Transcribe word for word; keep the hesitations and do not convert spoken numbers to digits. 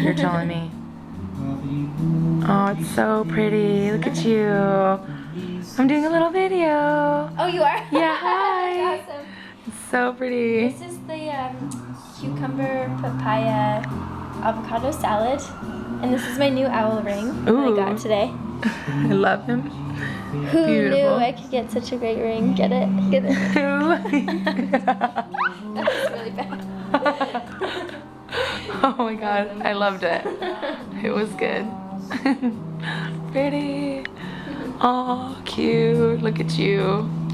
you're telling me. Oh, it's so pretty. Look at you. I'm doing a little video. Oh, you are? Yeah, hi. That's awesome. It's so pretty. This is the um, cucumber, papaya, avocado salad. And this is my new owl ring Ooh. that I got today. I love him. Who Beautiful. knew I could get such a great ring? Get it? Get it? That was really bad. Oh my god, I loved it. It was good. Pretty. Oh, cute. Look at you.